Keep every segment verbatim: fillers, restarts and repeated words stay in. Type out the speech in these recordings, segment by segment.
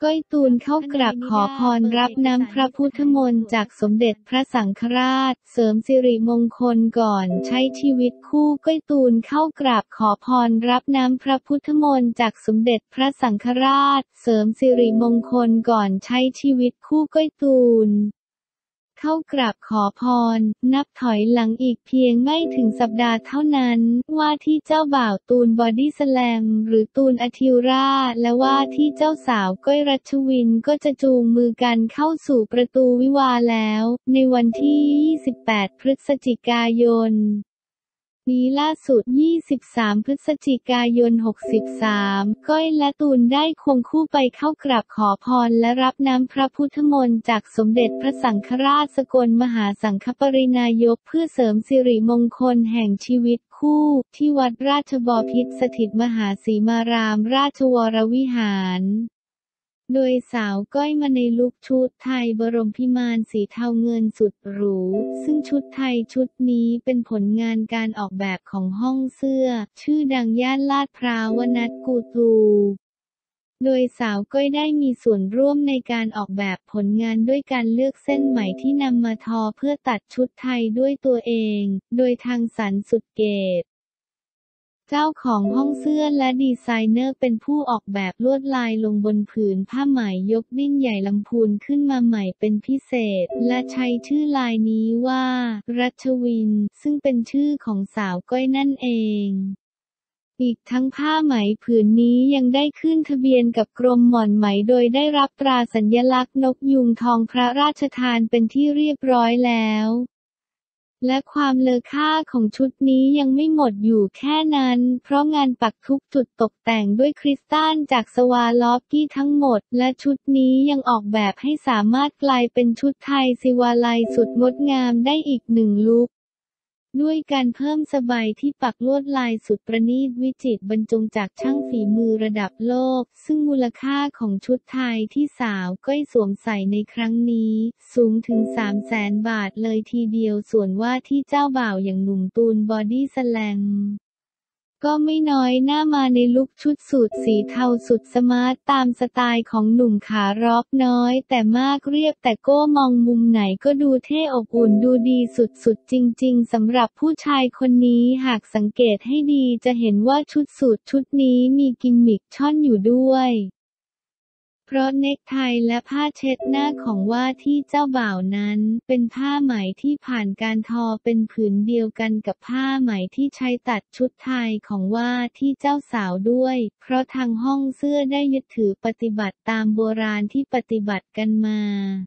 ก้อยตูนเข้ากราบขอพรรับน้ำพระพุทธมนต์จากสมเด็จพระสังฆราชเสริมสิริมงคลก่อนใช้ชีวิตคู่ก้อยตูนเข้ากราบขอพรรับน้ำพระพุทธมนต์จากสมเด็จพระสังฆราชเสริมสิริมงคลก่อนใช้ชีวิตคู่ก้อยตูนเข้ากราบขอพรนับถอยหลังอีกเพียงไม่ถึงสัปดาห์เท่านั้นว่าที่เจ้าบ่าวตูนบอดี้สแลมหรือตูนอทิวราและว่าที่เจ้าสาวก้อยรัชวินก็จะจูงมือกันเข้าสู่ประตูวิวาห์แล้วในวันที่ยี่สิบแปดพฤศจิกายนนี้ล่าสุดยี่สิบสามพฤศจิกายนหกสิบสามก้อยและตูนได้ควงคู่ไปเข้ากราบขอพรและรับน้ำพระพุทธมนต์จากสมเด็จพระสังฆราชสกลมหาสังฆปรินายกเพื่อเสริมสิริมงคลแห่งชีวิตคู่ที่วัดราชบพิตรสถิตมหาสีมารามราชวรวิหารโดยสาวก้อยมาในลุคชุดไทยบรมพิมานสีเทาเงินสุดหรูซึ่งชุดไทยชุดนี้เป็นผลงานการออกแบบของห้องเสื้อชื่อดังย่านลาดพร้าววนัทกูตูโดยสาวก้อยได้มีส่วนร่วมในการออกแบบผลงานด้วยการเลือกเส้นไหมที่นำมาทอเพื่อตัดชุดไทยด้วยตัวเองโดยทางสรรสุดเกตเจ้าของห้องเสื้อและดีไซเนอร์เป็นผู้ออกแบบลวดลายลงบนผืนผ้าไหมยกดิ้นใหญ่ลำพูนขึ้นมาใหม่เป็นพิเศษและใช้ชื่อลายนี้ว่ารัชวินซึ่งเป็นชื่อของสาวก้อยนั่นเองอีกทั้งผ้าไหมผืนนี้ยังได้ขึ้นทะเบียนกับกรมหม่อนไหมโดยได้รับตราสัญลักษณ์นกยูงทองพระราชทานเป็นที่เรียบร้อยแล้วและความเลอค่าของชุดนี้ยังไม่หมดอยู่แค่นั้นเพราะงานปักทุกจุดตกแต่งด้วยคริสตัลจากสวาลอฟกี้ทั้งหมดและชุดนี้ยังออกแบบให้สามารถกลายเป็นชุดไทยศิวาลัยสุดงดงามได้อีกหนึ่งลุคด้วยการเพิ่มสบายที่ปักลวดลายสุดประณีตวิจิตรบรรจงจากช่างฝีมือระดับโลกซึ่งมูลค่าของชุดไทยที่สาวก้อยสวมใส่ในครั้งนี้สูงถึง สามแสน บาทเลยทีเดียวส่วนว่าที่เจ้าบ่าวอย่างหนุ่มตูนบอดี้สแลมก็ไม่น้อยหน้ามาในลุคชุดสูทสีเทาสุดสมาร์ทตามสไตล์ของหนุ่มขาร็อกน้อยแต่มากเรียบแต่โก้มองมุมไหนก็ดูเท่อบอุ่นดูดีสุดๆจริงๆสำหรับผู้ชายคนนี้หากสังเกตให้ดีจะเห็นว่าชุดสูทชุดนี้มีกิมมิคช่อนอยู่ด้วยเพราะเนคไทและผ้าเช็ดหน้าของว่าที่เจ้าบ่าวนั้นเป็นผ้าไหมที่ผ่านการทอเป็นผืนเดียวกันกับผ้าไหมที่ใช้ตัดชุดไทยของว่าที่เจ้าสาวด้วยเพราะทางห้องเสื้อได้ยึดถือปฏิบัติตามโบราณที่ปฏิบัติกันมา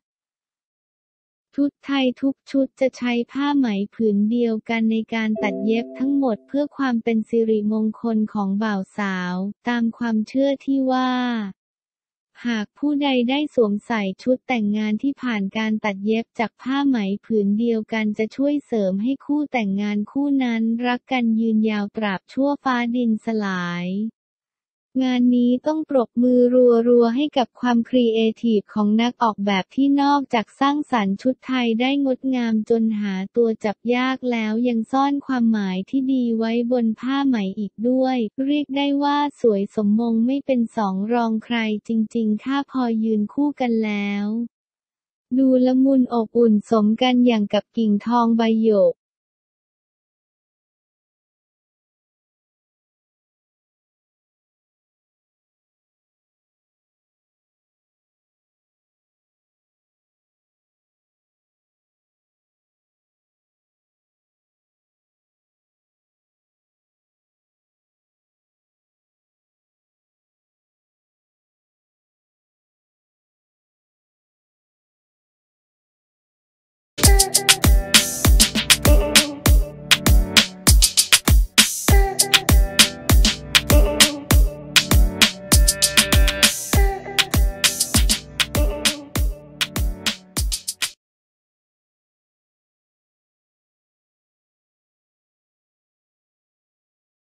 ชุดไทยทุกชุดจะใช้ผ้าไหมผืนเดียวกันในการตัดเย็บทั้งหมดเพื่อความเป็นสิริมงคลของบ่าวสาวตามความเชื่อที่ว่าหากผู้ใดได้สวมใส่ชุดแต่งงานที่ผ่านการตัดเย็บจากผ้าไหมผืนเดียวกันจะช่วยเสริมให้คู่แต่งงานคู่นั้นรักกันยืนยาวตราบชั่วฟ้าดินสลายงานนี้ต้องปรบมือรัวๆให้กับความครีเอทีฟของนักออกแบบที่นอกจากสร้างสรรค์ชุดไทยได้งดงามจนหาตัวจับยากแล้วยังซ่อนความหมายที่ดีไว้บนผ้าไหมอีกด้วยเรียกได้ว่าสวยสมมงไม่เป็นสองรองใครจริงๆถ้าพอยืนคู่กันแล้วดูละมุนอบอุ่นสมกันอย่างกับกิ่งทองใบหยก